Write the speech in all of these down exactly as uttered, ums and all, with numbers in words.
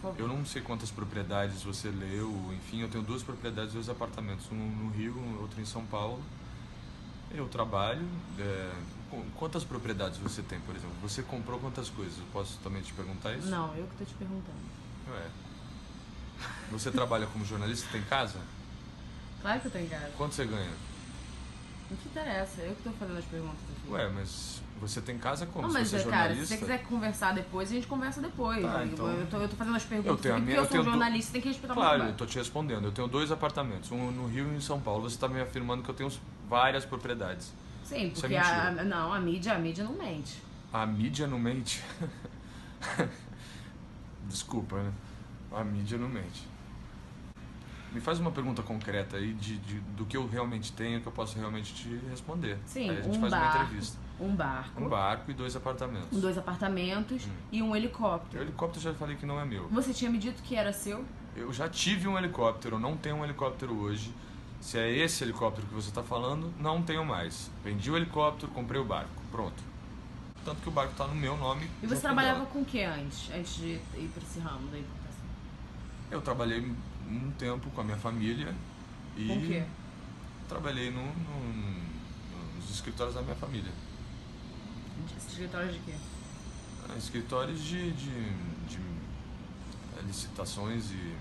favor. Eu não sei quantas propriedades você leu, enfim, eu tenho duas propriedades, dois apartamentos, um no Rio, outro em São Paulo. Eu trabalho. É... Quantas propriedades você tem, por exemplo? Você comprou quantas coisas? Eu posso também te perguntar isso? Não, eu que tô te perguntando. Ué. Você trabalha como jornalista, tem casa? Claro que eu tô em casa. Quanto você ganha? Não te interessa, eu que tô fazendo as perguntas aqui. Ué, mas você tem casa como? Não, mas, se você é cara, jornalista? se você quiser conversar depois, a gente conversa depois. Tá, eu, então... eu, tô, eu tô fazendo as perguntas eu tenho aqui a minha, porque eu, eu sou um tenho jornalista, do... tem que respeitar o meu Claro, trabalho. eu tô te respondendo. Eu tenho dois apartamentos, um no Rio e em São Paulo. Você tá me afirmando que eu tenho várias propriedades. Sim, Isso é porque a, mentira. não, a mídia, a mídia não mente. A mídia não mente? Desculpa, né? A mídia não mente. Me faz uma pergunta concreta aí de, de, do que eu realmente tenho, que eu posso realmente te responder. Sim, aí a gente um faz barco, uma entrevista. Um barco. Um barco e dois apartamentos. Dois apartamentos hum. e um helicóptero. O helicóptero eu já falei que não é meu. Você tinha me dito que era seu? Eu já tive um helicóptero, eu não tenho um helicóptero hoje. Se é esse helicóptero que você está falando, não tenho mais. Vendi o helicóptero, comprei o barco. Pronto. Tanto que o barco está no meu nome. E você trabalhava com o que antes? Antes de ir para esse ramo da importação? Eu trabalhei um tempo com a minha família. E com o quê? Trabalhei no, no, nos escritórios da minha família. Escritórios de quê? Ah, escritórios de, de, de licitações e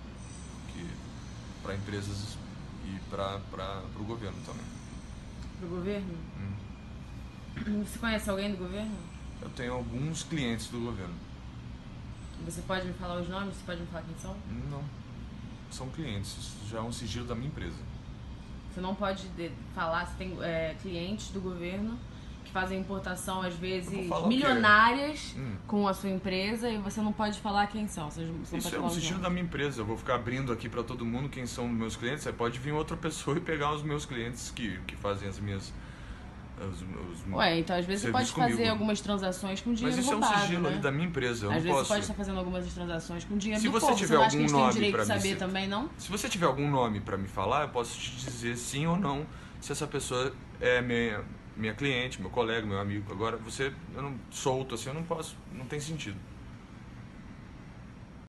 para empresas e para o governo também. Para o governo? Hum. Você conhece alguém do governo? Eu tenho alguns clientes do governo. Você pode me falar os nomes? Você pode me falar quem são? Não. São clientes. Isso já é um sigilo da minha empresa. Você não pode de, falar se tem é, clientes do governo que fazem importação, às vezes, milionárias hum. com a sua empresa e você não pode falar quem são. Você não Isso pode é falar um sigilo da minha empresa. Eu vou ficar abrindo aqui para todo mundo quem são meus clientes. Aí pode vir outra pessoa e pegar os meus clientes que, que fazem as minhas... Os, os Ué, então às vezes você pode fazer comigo. algumas transações com dinheiro roubado. Mas isso roubado, é um sigilo né? ali da minha empresa. Eu às não vezes posso... você pode estar fazendo algumas transações com dinheiro Se do você povo. tiver Você não algum acha que a gente tem nome direito pra de saber me... também, não? Se você tiver algum nome para me falar, eu posso te dizer sim ou não se essa pessoa é minha, minha cliente, meu colega, meu amigo. Agora, você, eu não solto assim, eu não posso, não tem sentido.